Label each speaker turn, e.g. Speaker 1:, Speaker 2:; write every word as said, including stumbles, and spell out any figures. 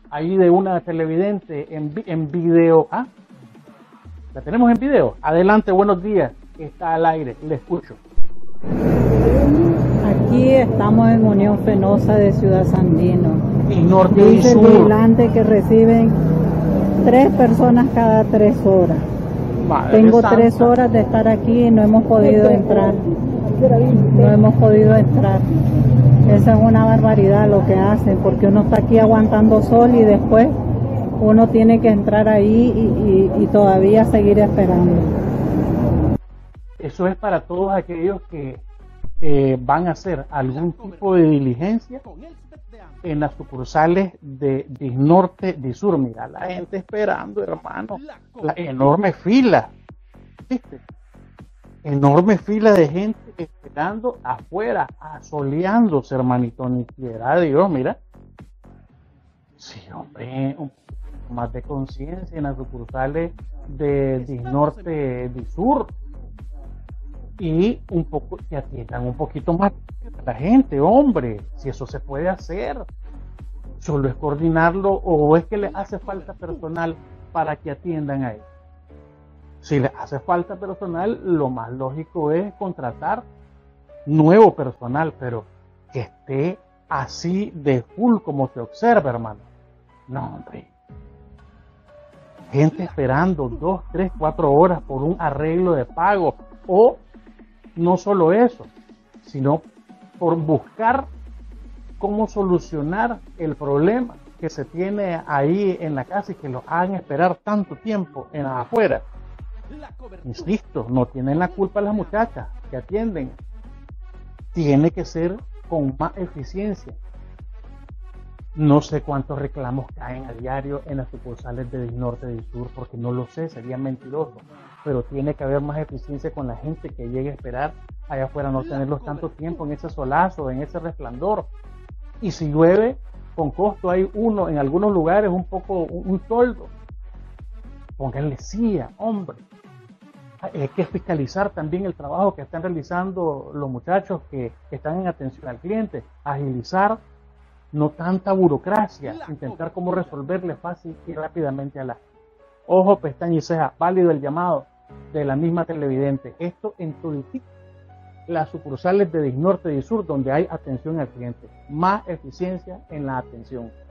Speaker 1: ahí de una televidente en, en video. ¿Ah? ¿La tenemos en video? Adelante, buenos días. Está al aire, le escucho.
Speaker 2: Aquí estamos en Unión Fenosa de Ciudad Sandino.
Speaker 1: Y norte y
Speaker 2: Dice
Speaker 1: sur.
Speaker 2: el vigilante que reciben tres personas cada tres horas.
Speaker 1: Madre
Speaker 2: Tengo
Speaker 1: santa.
Speaker 2: tres horas de estar aquí y no hemos podido entrar. No hemos podido entrar. Esa es una barbaridad lo que hacen, porque uno está aquí aguantando sol y después uno tiene que entrar ahí y, y, y todavía seguir esperando.
Speaker 1: Eso es para todos aquellos que eh, van a hacer algún tipo de diligencia en las sucursales de Disnorte, Disur. Mira, la gente esperando, hermano, la enorme fila, ¿viste? Enorme fila de gente esperando afuera, asoleándose, hermanito, ni quiera Dios, mira. Sí, hombre, un poco más de conciencia en las sucursales de Disnorte, Disur. Y un poco, que atiendan un poquito más a la gente, hombre, si eso se puede hacer. Solo es coordinarlo, o es que le hace falta personal para que atiendan a ellos. Si le hace falta personal, lo más lógico es contratar nuevo personal, pero que esté así de full como se observa, hermano. No, hombre. Gente esperando dos, tres, cuatro horas por un arreglo de pago, o no solo eso, sino por buscar cómo solucionar el problema que se tiene ahí en la casa y que lo hagan esperar tanto tiempo en afuera. Insisto, no tienen la culpa las muchachas que atienden. Tiene que ser con más eficiencia. No sé cuántos reclamos caen a diario en las sucursales de Disnorte, Disur, porque no lo sé, sería mentiroso. Pero tiene que haber más eficiencia con la gente que llegue a esperar allá afuera, no tenerlos tanto tiempo en ese solazo, en ese resplandor. Y si llueve, con costo hay uno, en algunos lugares, un poco, un, un toldo. Pónganle silla, hombre. Hay que fiscalizar también el trabajo que están realizando los muchachos que están en atención al cliente, agilizar, no tanta burocracia, intentar cómo resolverle fácil y rápidamente a la. Ojo, pestaña y ceja, válido el llamado de la misma televidente. Esto en toditico las sucursales de Disnorte y Disur, donde hay atención al cliente. Más eficiencia en la atención.